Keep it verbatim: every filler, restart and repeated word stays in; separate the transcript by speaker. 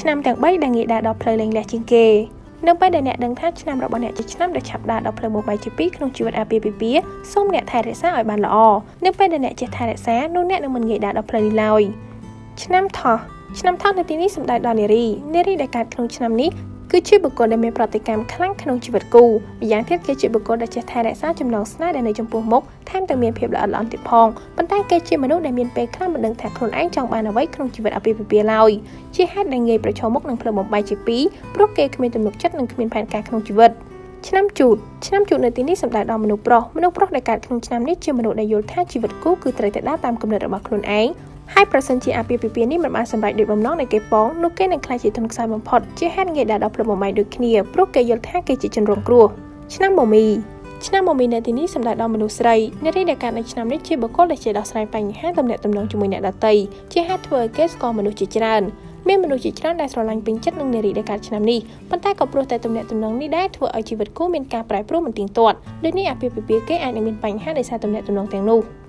Speaker 1: ឆ្នាំទាំងបីដែលងាយដាក់ដល់ផ្លូវលែងលះជាងគេនៅពេលដែលអ្នកដឹងថាឆ្នាំរបស់អ្នកជាឆ្នាំដែលឆាប់ដាក់ដល់ផ្លូវមួយបែបជាពីរក្នុងជីវិតអាពាហ៍ពិពាហ៍សូមអ្នកថែរក្សាឲ្យបានល្អនៅពេលដែលអ្នកចេះថែរក្សានោះអ្នកនឹងមិនងាយដាក់ដល់ផ្លូវនេះឡើយឆ្នាំថោះឆ្នាំថោះនៅទីនេះសំដៅដល់នារីនារីដែលកើតក្នុងឆ្នាំនេះគឺជាបុគ្គលដែលមានប្រតិកម្មខ្លាំងក្នុងជីវិតគូម្យ៉ាងទៀតគេជាបុគ្គលដែលចេះថែរក្សាចំណងស្នេហ៍ដែលនៅចំពោះមុខថែមទាំងមានភាពល្អិតល្អន់ទៀតផងប៉ុន្តែគេជាមនុស្សដែលមានពេលខ្លះមិនដឹងថាខ្លួនឯងចង់បានអ្វីក្នុងជីវិតអាពាហ៍ពិពាហ៍ឡើយជាហេតុដែលងាយប្រឈមមុខនឹងផ្លូវបំបែកជាពីរព្រោះគេគ្មានទំនុកចិត្តនិងគ្មានផែនការក្នុងជីវិតឆ្នាំជូតឆ្នាំជូតនៅទីនេះសំដៅដល់មនុស្សប្រុសមនុស្សប្រុសដែលកើតក្នុងឆ្នាំនេះជាមនុស្សដែលយល់ថាជីវិតគូគឺត្រូវតែដើរតាមគំនិតរបស់ខ្លួនឯងហើយប្រសិនជាអាពាហ៍ពិពាហ៍នេះមិនបានសម្រេចដោយបំណងនៃគេប៉ងនោះគេនឹងក្លាយជាទុនខ្សោយបំផុតជាហេតុងាយដាក់ដល់ផ្លូវបំបែកដូចគ្នាព្រោះគេយល់ថាគេជាជនរងគ្រោះឆ្នាំមមីឆ្នាំមមីនៅទីនេះសំដៅដល់មនុស្សស្រីនារីដែលកើតនៅឆ្នាំនេះជាបុគ្គលដែលចេះដោះស្រាយបញ្ហាទំនាក់ទំនងជាមួយអ្នកដទៃជាហេតុធ្វើឲ្យគេស្គាល់មនុស្សជាច្រើនមានមនុស្សជាច្រើនដែលស្រឡាញ់ពេញចិត្តនឹងនារីដែលកើតឆ្នាំនេះប៉ុន្តែក៏ព្រោះតែទំនាក់ទំនងនេះដែរធ្វើឲ្យជីវិតគូមានការប្រែប្រួលមិនទៀងទាត់ដូចនេះអាពាហ៍ពិពាហ៍គេអាចនឹងមានបញ្ហាដោយសារទំនាក់ទំនងទាំងនោះ